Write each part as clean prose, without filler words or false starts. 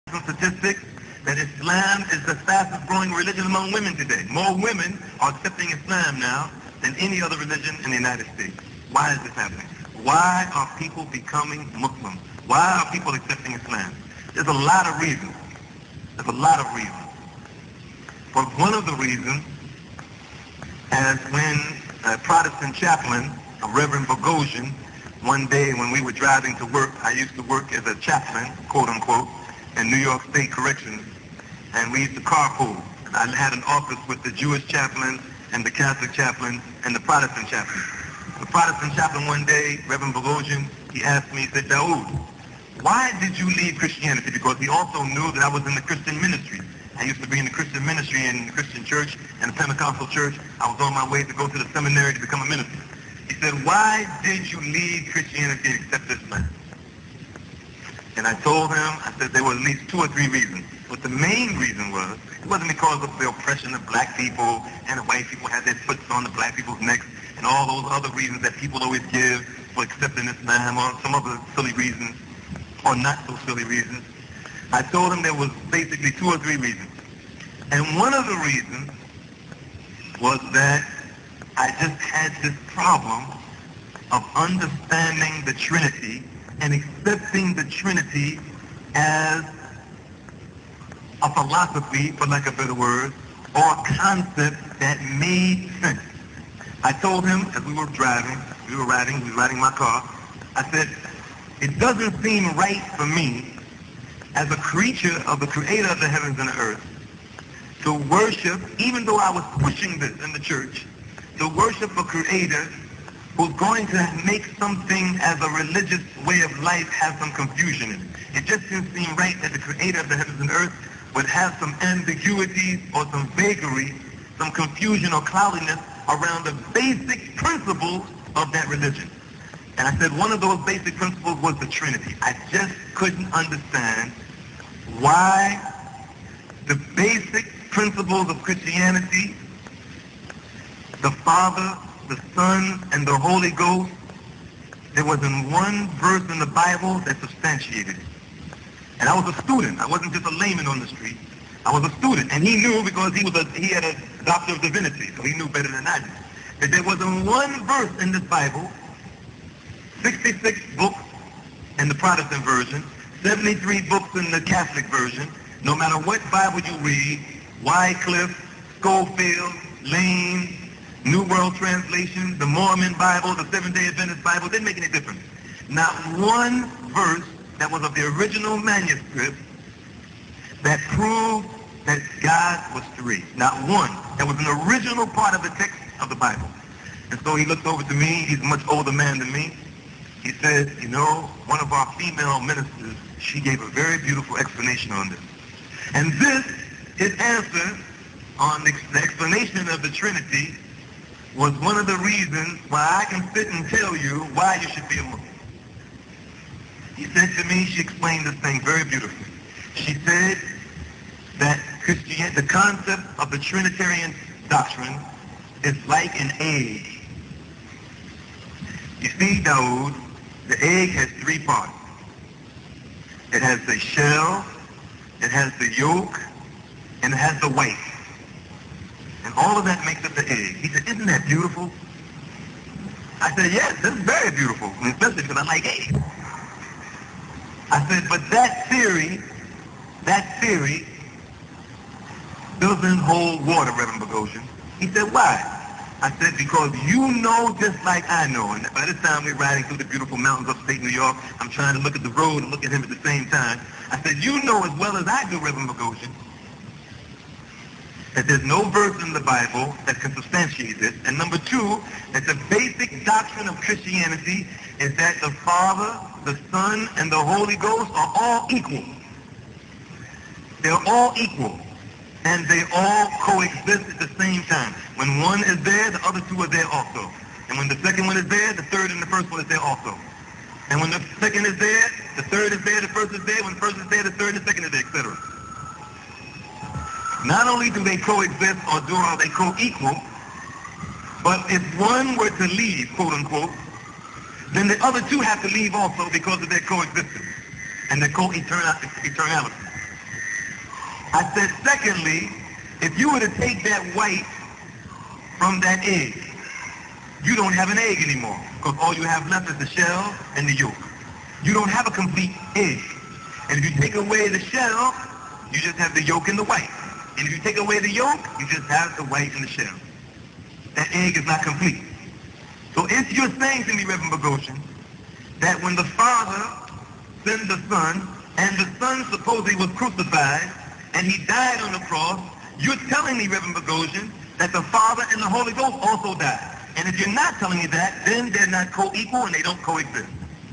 statistics that Islam is the fastest growing religion among women today. More women are accepting Islam now than any other religion in the United States. Why is this happening? Why are people becoming Muslim? Why are people accepting Islam? There's a lot of reasons. There's a lot of reasons. But one of the reasons, as when a Protestant chaplain, Reverend Bogosian, one day when we were driving to work, I used to work as a chaplain, quote unquote, in New York State Corrections, and we used to carpool. I had an office with the Jewish chaplain and the Catholic chaplain and the Protestant chaplain. The Protestant chaplain one day, Reverend Bogosian, he asked me, he said, Daoud, why did you leave Christianity? Because he also knew that I was in the Christian ministry. I used to be in the Christian ministry in the Christian church and the Pentecostal church. I was on my way to go to the seminary to become a minister. He said, why did you leave Christianity and accept Islam? And I told him, I said there were at least 2 or 3 reasons. But the main reason was, it wasn't because of the oppression of black people and the white people had their foots on the black people's necks and all those other reasons that people always give for accepting Islam or some other silly reasons or not so silly reasons. I told him there was basically 2 or 3 reasons. And one of the reasons was that I just had this problem of understanding the Trinity and accepting the Trinity as a philosophy, for lack of a better word, or a concept that made sense. I told him as we were driving, he was riding my car, I said, it doesn't seem right for me as a creature of the creator of the heavens and the earth to worship, even though I was pushing this in the church, to worship a creator who's going to make something as a religious way of life have some confusion in it. It just didn't seem right that the creator of the heavens and earth would have some ambiguities or some vagary, some confusion or cloudiness around the basic principles of that religion. And I said one of those basic principles was the Trinity. I just couldn't understand why the basic principles of Christianity, the Father, the Son, and the Holy Ghost, there wasn't one verse in the Bible that substantiated it. And I was a student. I wasn't just a layman on the street. I was a student. And he knew because he had a doctor of divinity, so he knew better than I did, that there wasn't one verse in this Bible, 66 books in the Protestant version, 73 books in the Catholic version. No matter what Bible you read, Wycliffe, Schofield, Lane, New World Translation, the Mormon Bible, the Seventh-day Adventist Bible, didn't make any difference. Not one verse that was of the original manuscript that proved that God was 3. Not one. That was an original part of the text of the Bible. And so he looked over to me. He's a much older man than me. He said, you know, one of our female ministers, she gave a very beautiful explanation on this. And this, his answer on the explanation of the Trinity, was one of the reasons why I can sit and tell you why you should be a Muslim. He said to me, she explained this thing very beautifully. She said that the concept of the Trinitarian doctrine is like an egg. You see, Daoud, the egg has 3 parts. It has the shell, it has the yolk, and it has the white. And all of that makes up the egg. He said, isn't that beautiful? I said, yes, that's very beautiful, especially because I like eggs. I said, but that theory doesn't hold water, Reverend Bogosian. He said, why? I said, because you know just like I know. And by this time we're riding through the beautiful mountains of upstate New York. I'm trying to look at the road and look at him at the same time. I said, you know as well as I do, Reverend Bogosian, that there's no verse in the Bible that can substantiate this. And number 2, that the basic doctrine of Christianity is that the Father, the Son, and the Holy Ghost are all equal. They're all equal. And they all coexist at the same time. When one is there, the other 2 are there also. And when the second one is there, the third and the first one is there also. And when the second is there, the third is there, the first is there. When the first is there, the third and the second is there, etc. Not only do they coexist or are they co-equal, but if one were to leave, quote unquote, then the other 2 have to leave also because of their coexistence and their co-eternality. I said, secondly, if you were to take that white from that egg, you don't have an egg anymore, because all you have left is the shell and the yolk. You don't have a complete egg. And if you take away the shell, you just have the yolk and the white. And if you take away the yolk, you just have the white and the shell. That egg is not complete. So if you're saying to me, Reverend Boghossian, that when the Father sent the Son, and the Son supposedly was crucified, and he died on the cross, you're telling me, Reverend Boghossian, that the Father and the Holy Ghost also died. And if you're not telling me that, then they're not co-equal and they don't coexist.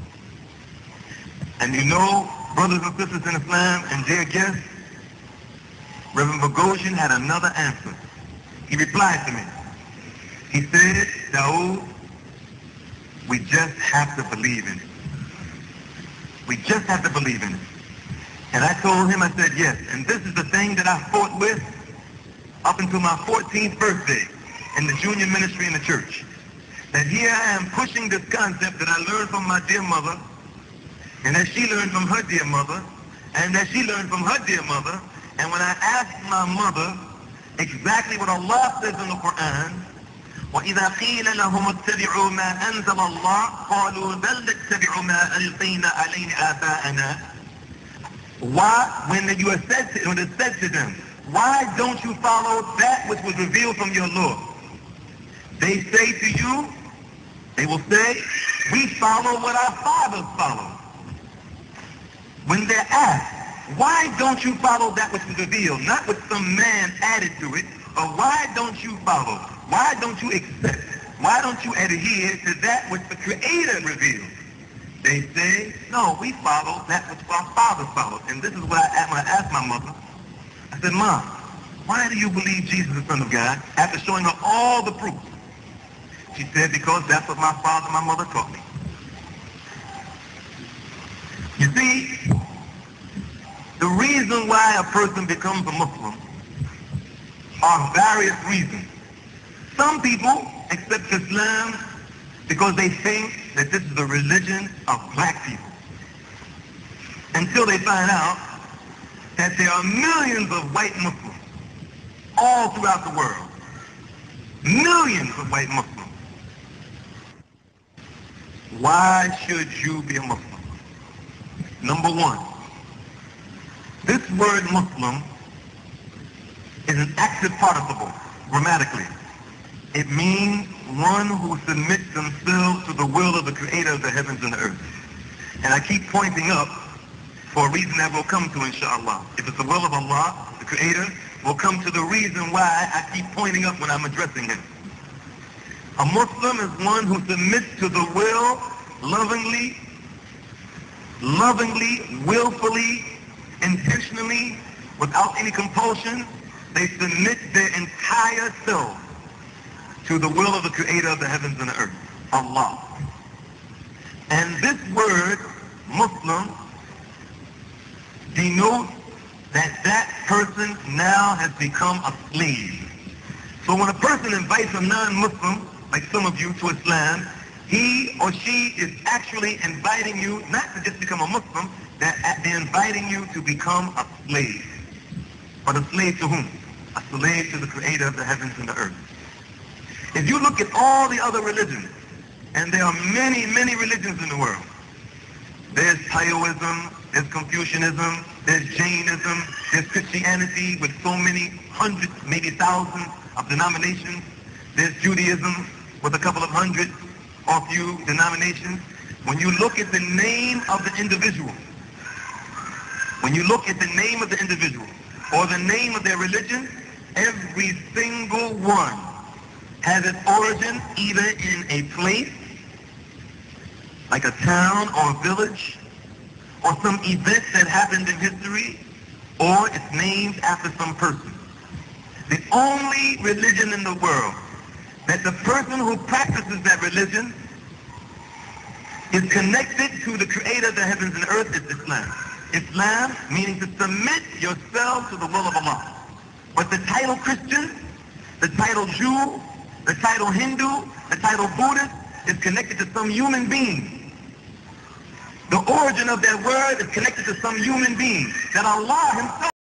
And you know, brothers and sisters in Islam and dear guests, Reverend Boghossian had another answer. He replied to me. He said, Dawood, we just have to believe in it. We just have to believe in it. And I told him, I said, yes. And this is the thing that I fought with up until my 14th birthday in the junior ministry in the church. That here I am pushing this concept that I learned from my dear mother, and that she learned from her dear mother, and that she learned from her dear mother. And when I asked my mother exactly what Allah says in the Quran, وَإِذَا قِيلَ لَهُمُ اتَّبِعُوا مَا أَنزَلَ اللَّهُ قَالُوا بَلْ نَتَّبِعُ مَا أَلْقَيْنَا عَلَيْهِ آبَاءَنَا. Why, when it said to them, why don't you follow that which was revealed from your Lord? They say to you, they will say, we follow what our fathers follow. When they're asked, why don't you follow that which is revealed, not what some man added to it, but why don't you follow? Why don't you accept? Why don't you adhere to that which the Creator revealed? They say, no, we follow that which our fathers followed. And this is what I asked my mother. I said, Mom, why do you believe Jesus is the Son of God after showing her all the proof? She said, because that's what my father and my mother taught me. You see, the reason why a person becomes a Muslim are various reasons. Some people accept Islam because they think that this is the religion of black people, until they find out that there are millions of white Muslims all throughout the world. Millions of white Muslims. Why should you be a Muslim? Number one, this word Muslim is an active participle grammatically. It means one who submits themselves to the will of the Creator of the heavens and the earth. And I keep pointing up for a reason that we'll come to, inshallah. If it's the will of Allah, the Creator, we'll come to the reason why I keep pointing up when I'm addressing him. A Muslim is one who submits to the will lovingly, willfully, intentionally, without any compulsion. They submit their entire self to the will of the Creator of the heavens and the earth, Allah. And this word, Muslim, denotes that that person now has become a slave. So when a person invites a non-Muslim, like some of you, to Islam, he or she is actually inviting you not to just become a Muslim, they're inviting you to become a slave. But a slave to whom? A slave to the Creator of the heavens and the earth. If you look at all the other religions, and there are many, many religions in the world. There's Taoism, there's Confucianism, there's Jainism, there's Christianity with so many hundreds, maybe thousands of denominations. There's Judaism with a couple of hundred or few denominations. When you look at the name of the individual, or the name of their religion, every single one has its origin either in a place, like a town or a village, or some event that happened in history, or it's named after some person. The only religion in the world that the person who practices that religion is connected to the Creator of the heavens and the earth is Islam. Islam meaning to submit yourself to the will of Allah. But the title Christian, the title Jew, the title Hindu, the title Buddhist is connected to some human being. The origin of that word is connected to some human being that Allah himself